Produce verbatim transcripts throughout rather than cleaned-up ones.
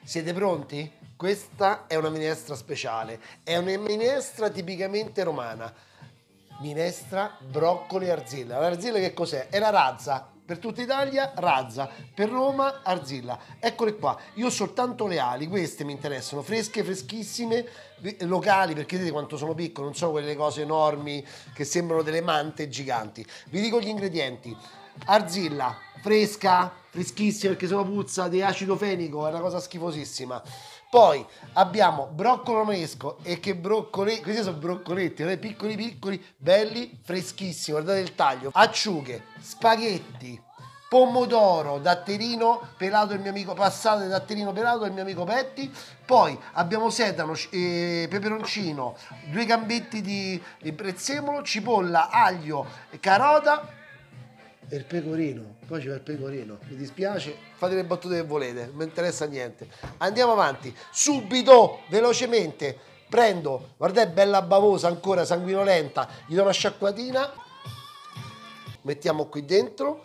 Siete pronti? Questa è una minestra speciale, è una minestra tipicamente romana. Minestra, broccoli e arzilla. L'arzilla che cos'è? È la razza. Per tutta Italia, razza. Per Roma, arzilla. Eccole qua. Io ho soltanto le ali. Queste mi interessano. Fresche, freschissime, locali, perché vedete quanto sono piccole. Non sono quelle cose enormi che sembrano delle mante giganti. Vi dico gli ingredienti. Arzilla, fresca, freschissima, perché sennò puzza di acido fenico. È una cosa schifosissima. Poi abbiamo broccolo romanesco e che broccoli, questi sono broccoletti, eh, piccoli piccoli, belli, freschissimi, guardate il taglio. Acciughe, spaghetti, pomodoro, datterino pelato il mio amico, passate datterino pelato il mio amico Petti. Poi abbiamo sedano, eh, peperoncino, due gambetti di, di prezzemolo, cipolla, aglio, carota. E il pecorino, poi c'è il pecorino, mi dispiace, fate le battute che volete, non mi interessa niente. Andiamo avanti, subito, velocemente, prendo, guardate, bella bavosa ancora, sanguinolenta, gli do una sciacquatina, mettiamo qui dentro,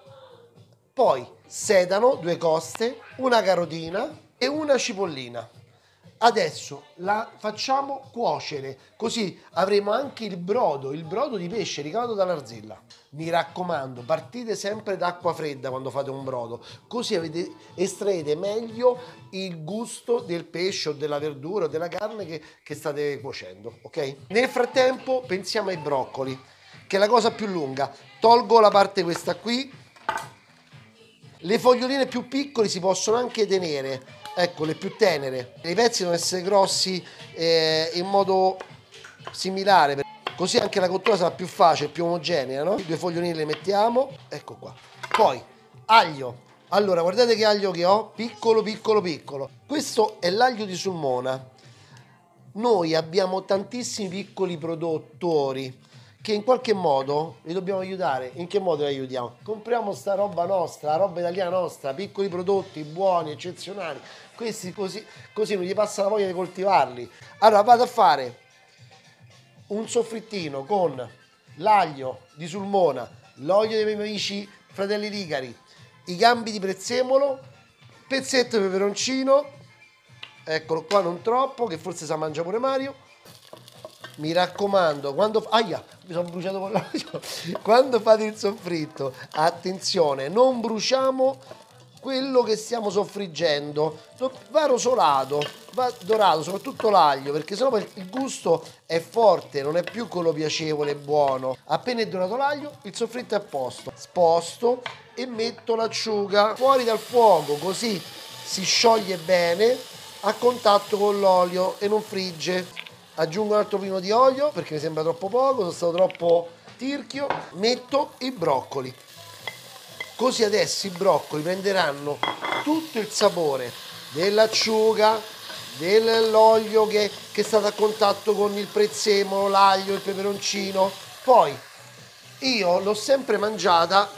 poi sedano, due coste, una carotina e una cipollina. Adesso la facciamo cuocere, così avremo anche il brodo, il brodo di pesce ricavato dall'arzilla. Mi raccomando, partite sempre d'acqua fredda quando fate un brodo, così avete, estraete meglio il gusto del pesce o della verdura o della carne che, che state cuocendo, ok? Nel frattempo pensiamo ai broccoli, che è la cosa più lunga. Tolgo la parte questa qui, le foglioline più piccole si possono anche tenere. Ecco, le più tenere. I pezzi devono essere grossi eh, in modo similare, così anche la cottura sarà più facile, più omogenea, no? Due foglioline le mettiamo, ecco qua. Poi, aglio. Allora, guardate che aglio che ho, piccolo, piccolo, piccolo. Questo è l'aglio di Sulmona. Noi abbiamo tantissimi piccoli produttori che in qualche modo li dobbiamo aiutare. In che modo li aiutiamo? Compriamo sta roba nostra, roba italiana nostra, piccoli prodotti buoni, eccezionali. Questi così, così non gli passa la voglia di coltivarli. Allora vado a fare un soffrittino con l'aglio di Sulmona, l'olio dei miei amici fratelli Rigari, i gambi di prezzemolo, pezzetto di peperoncino, eccolo qua, non troppo, che forse sa mangia pure Mario. Mi raccomando, quando, aia, mi sono bruciato con l'olio. Quando fate il soffritto, attenzione, non bruciamo quello che stiamo soffriggendo, va rosolato, va dorato, soprattutto l'aglio, perché sennò poi il gusto è forte, non è più quello piacevole e buono. Appena è dorato l'aglio, il soffritto è a posto. Sposto e metto l'acciuga fuori dal fuoco, così si scioglie bene a contatto con l'olio e non frigge. Aggiungo un altro pino di olio perché mi sembra troppo poco, sono stato troppo tirchio. Metto i broccoli. Così adesso i broccoli prenderanno tutto il sapore dell'acciuga, dell'olio che, che è stato a contatto con il prezzemolo, l'aglio, il peperoncino. Poi io l'ho sempre mangiata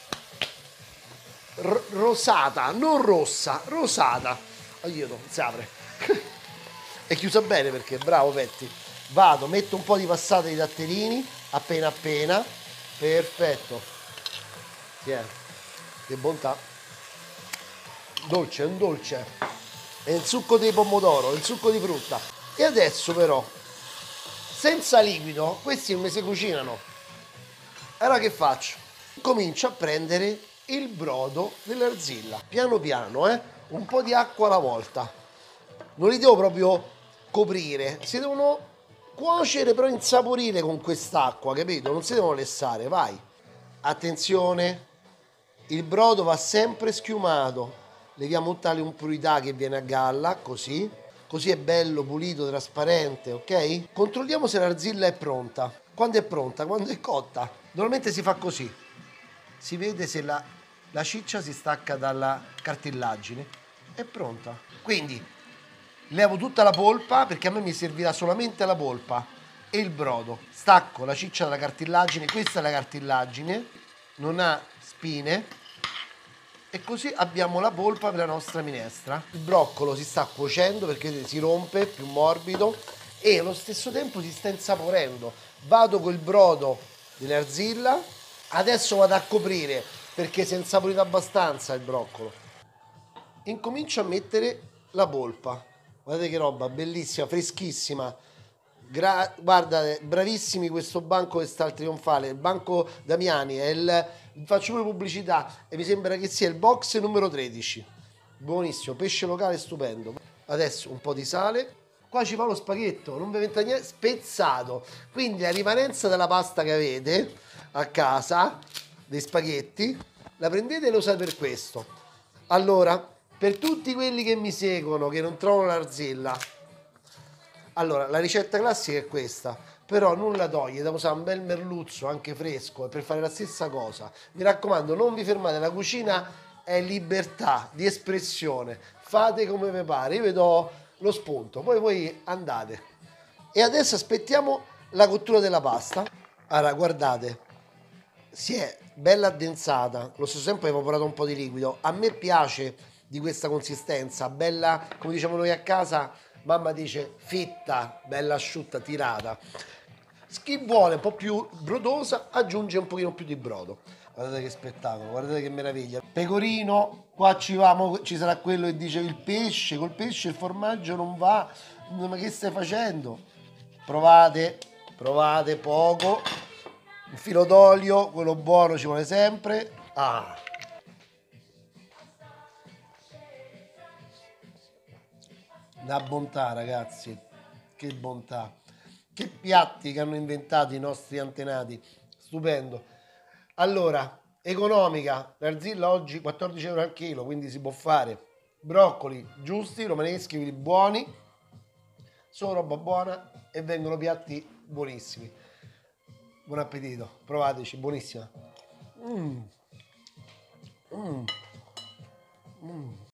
r- rosata, non rossa, rosata. Aiuto, si apre. È chiusa bene perché, bravo Petti. Vado, metto un po' di passata di datterini, appena appena. Perfetto. Tieni. Che bontà. Dolce, è un dolce. È il succo di pomodoro, il succo di frutta. E adesso però, senza liquido, questi non mi si cucinano. Allora che faccio? Comincio a prendere il brodo dell'arzilla. Piano piano, eh. Un po' di acqua alla volta. Non li devo proprio coprire, si devono cuocere però insaporire con quest'acqua, capito? Non si devono lessare, vai. Attenzione, il brodo va sempre schiumato, leviamo tutta l'impurità che viene a galla, così, così è bello, pulito, trasparente, ok? Controlliamo se l'arzilla è pronta. Quando è pronta? Quando è cotta. Normalmente si fa così, si vede se la, la ciccia si stacca dalla cartilagine, è pronta. Quindi levo tutta la polpa perché a me mi servirà solamente la polpa e il brodo. Stacco la ciccia dalla cartilagine, questa è la cartilagine, non ha spine e così abbiamo la polpa per la nostra minestra. Il broccolo si sta cuocendo perché si rompe, è più morbido e allo stesso tempo si sta insaporendo. Vado col brodo dell'arzilla, adesso vado a coprire perché si è insaporito abbastanza il broccolo. Incomincio a mettere la polpa. Guardate che roba, bellissima, freschissima. Gra- guarda, bravissimi questo banco che sta al Trionfale, il banco Damiani, è il, faccio pure pubblicità e mi sembra che sia il box numero tredici. Buonissimo, pesce locale stupendo. Adesso un po' di sale. Qua ci fa lo spaghetto, non vi inventa niente, spezzato. Quindi la rimanenza della pasta che avete a casa, dei spaghetti, la prendete e lo usate per questo. Allora, per tutti quelli che mi seguono, che non trovano l'arzilla, allora, la ricetta classica è questa, però nulla toglie da usare un bel merluzzo anche fresco per fare la stessa cosa. Mi raccomando, non vi fermate, la cucina è libertà di espressione, fate come vi pare, io vi do lo spunto, poi voi andate. E adesso aspettiamo la cottura della pasta. Allora, guardate, si è bella addensata, lo stesso tempo è evaporato un po' di liquido. A me piace di questa consistenza, bella, come diciamo noi a casa, mamma dice fitta, bella asciutta, tirata. Chi vuole un po' più brodosa aggiunge un pochino più di brodo. Guardate che spettacolo, guardate che meraviglia. Pecorino, qua ci va, mo ci sarà quello che dice il pesce, col pesce il formaggio non va, ma che stai facendo? Provate, provate poco, un filo d'olio, quello buono ci vuole sempre. Ah, la bontà ragazzi, che bontà. Che piatti che hanno inventato i nostri antenati, stupendo. Allora, economica, l'arzilla oggi quattordici euro al chilo, quindi si può fare. Broccoli giusti, romaneschi, quelli buoni, sono roba buona e vengono piatti buonissimi. Buon appetito, provateci, buonissima. Mm. Mm. Mm.